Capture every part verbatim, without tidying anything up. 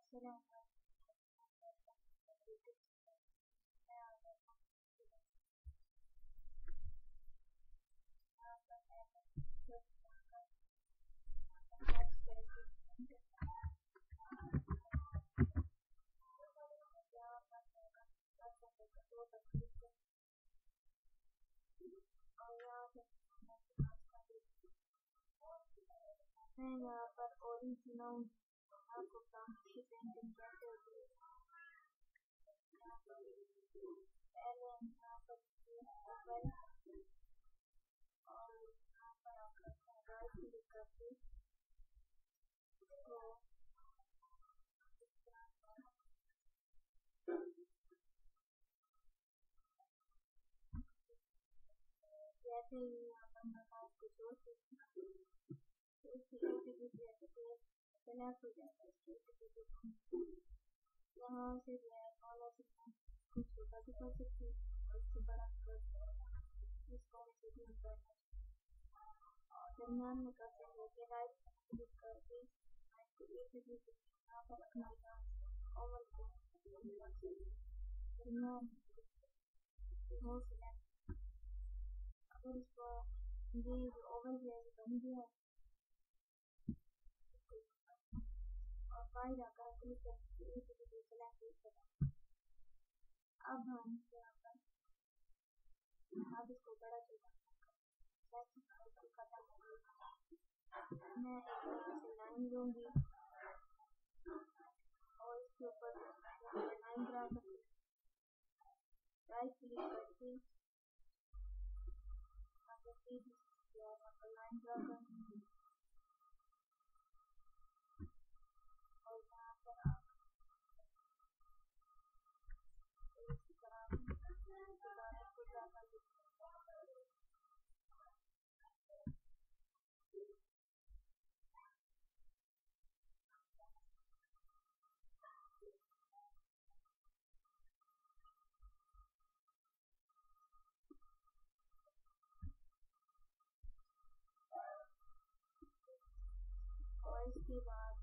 Assalamu मैं यहाँ पर ओरिजिनल आपको फ्रांस की पेंटिंग कैसे होती है। पहले हम यहाँ पर ऊपर और यहाँ पर आप राइट क्लिक करके तो जैसे ही यहाँ पर मैं आपको जोड़ सकती हूँ तो इसकी एक्टिविटी सेलेक्ट हो जाता है। इसकी एक्टिविटी यहाँ से जो है कॉलर से कुछ छोटा भी कर सकती हूँ और इससे बड़ा कर इसको मैं से भी करना और दरम्यान में कर सकते हैं। राइट क्लिक करके इसको एक्टिविटी यहाँ पर रखना है ओवल को दरम्यान हो सिलेक्ट अगर इसको ये जो ओवल जैसे बन गया और बाहर आकर क्लिक करके एक्टिविटी सेलेक्ट करें। अब हम यहाँ पर अब इसको बड़ा छोटा मैं एक लाइन लूंगी और इसके ऊपर लाइन ड्रा करूंगी। राइट क्लिक करके लाइन ड्रा करूंगी और यहाँ पर इसी तरह इसको ड्रा कर और इसके बाद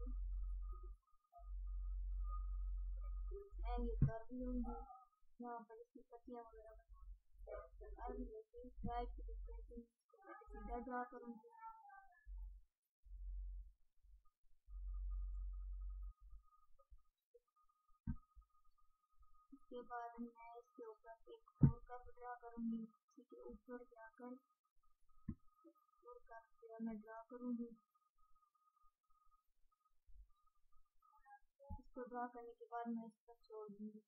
मैं ये कर लूंगी यहाँ पर इसकी पत्तियां वगैरह बना अभी लेके राइट क्लिक करके सीधा ड्रा करूंगी। इसके बाद मैं इसके ऊपर एक और कर्व ड्रा करूंगी। इसी के ऊपर जाकर और कर्व मैं ड्रा करूंगी। इसको ड्रा करने के बाद मैं इस पर छोड़ दूंगी।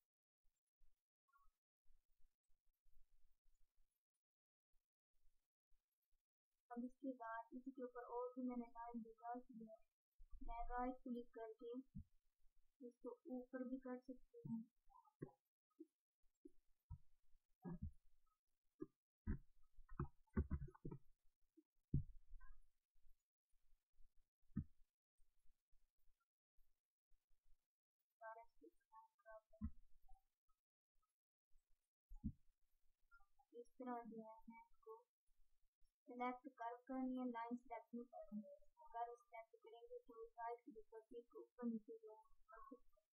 अब इसके बाद इसी के ऊपर और भी मैंने लाइन ड्रा की है। मैं राइट क्लिक करके इसको ऊपर भी कर सकती हूँ। इस तरह जो है मैं इसको सेलेक्ट कर करनी है। लाइन सेलेक्ट नहीं करनी है। कर्व सेलेक्ट करेंगे तो राइट क्लिक करके इसको ऊपर नीचे जो कर सकते हैं।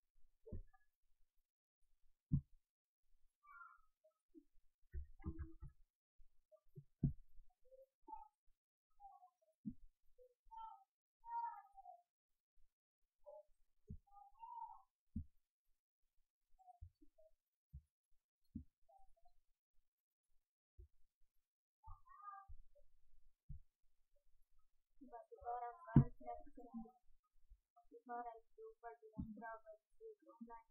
दोबारा कर्व सेलेक्ट करेंगे दोबारा इसके ऊपर लाइन ड्रा करके लाइन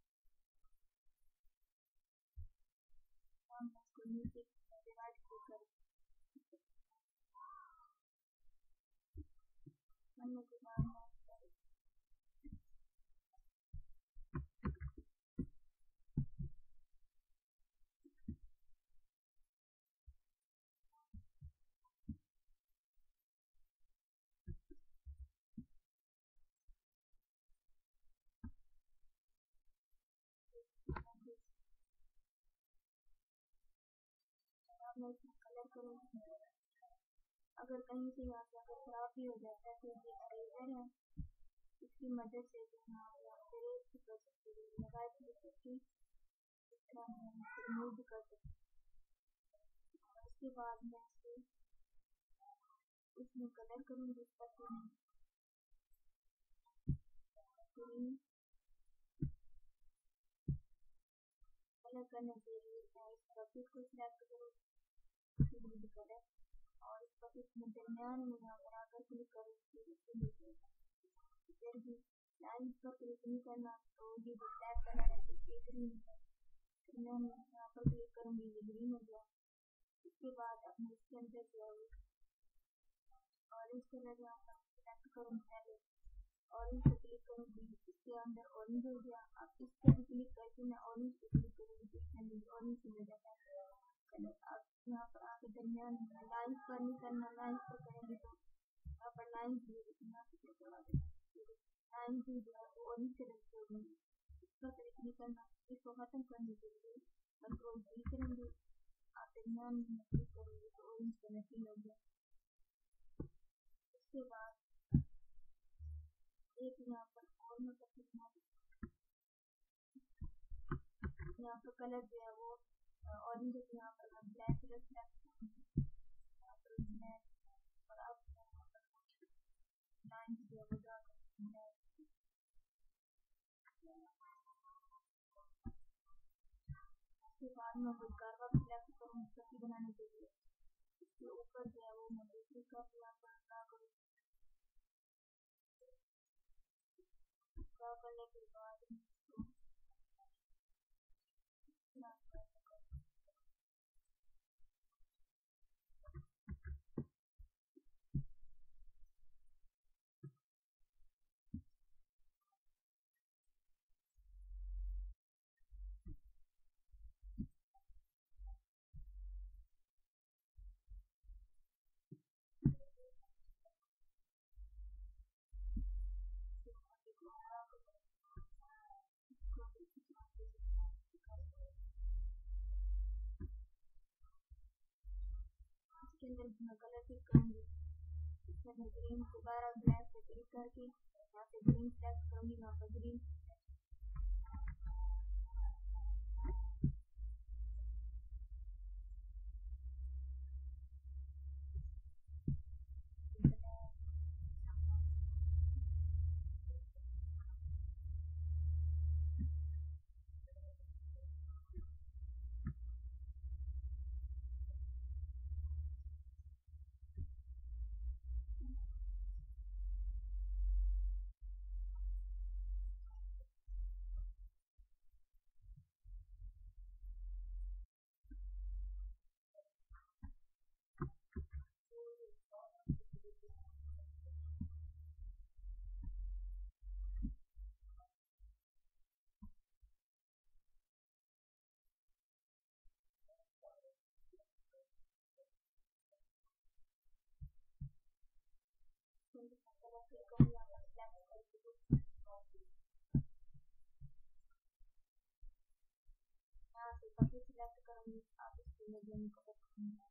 हम इसको नीचे राइट क्लिक करेंगे करने के बाद मैं इसमें कलर करूँगी। अगर कहीं से यहाँ से अगर खराब भी हो जाता है तो ये इरेजर है, इसकी मदद से जो है आप इरेज राइट क्लिक करके इसका रिमूव भी कर सकते हैं। और उसके बाद मैं इसे इसमें कलर करूँगी इसका ग्रीन। कलर करने के लिए मैं इस बकेट को सिलेक्ट करूँगी कलर, और इस बकेट में दरमियान में यहाँ पर आकर क्लिक करूँगी फिर भी लाइन पर क्लिक नहीं करना, तो ये जो ब्लैक कलर है ये ग्रीन है, फिर मैं यहाँ पर क्लिक करूँगी ये ग्रीन हो गया। इसके बाद अपने इसके अंदर जो है ऑरेंज कलर यहाँ पर सिलेक्ट करूँगी पहले, ऑरेंज पे क्लिक करूँगी, इसके अंदर ऑरेंज हो गया। अब इस पर भी क्लिक करके मैं ऑरेंज पे क्लिक करूँगी तो इसके अंदर ऑरेंज हो जाता है कलर। अब यहाँ पर आके दरमियान में लाइन पर नहीं करना, लाइन पर करेंगे तो यहाँ पर लाइन भी यहाँ पर लाइन भी जो है वो ऑरेंज कलर की होगी। इस पर क्लिक नहीं करना, इसको खत्म करने के लिए कंट्रोल डी करेंगे, आप दरमियान में क्लिक करेंगे तो ऑरेंज कलर की हो गया। उसके बाद एक यहाँ पर और मैं करके बना यहाँ पर कलर जो है वो ऑरेंज है, यहाँ पर मैं ब्लैक कलर सेलेक्ट करूँगी, यहाँ पर ब्लैक, और अब यहाँ पर लाइन जो है वो ड्रा करती है। उसके बाद मैं कोई कर्व सेलेक्ट करूँगी पट्टी बनाने के लिए, इसके ऊपर जो है वो मैं दूसरी कर्व यहाँ पर ड्रा करूँगी। ड्रा करने के बाद इसके अंदर मैं कलर पिक करूँगी, इसमें मैं ग्रीन दोबारा ब्लैक पे क्लिक करके यहाँ से ग्रीन सेलेक्ट करूँगी, यहाँ पर ग्रीन कलर पिक करूँगी, यहाँ पर सेलेक्ट करके यहाँ से बकेट सिलेक्ट करूँगी, आप इसके लिए कलर करूँगी।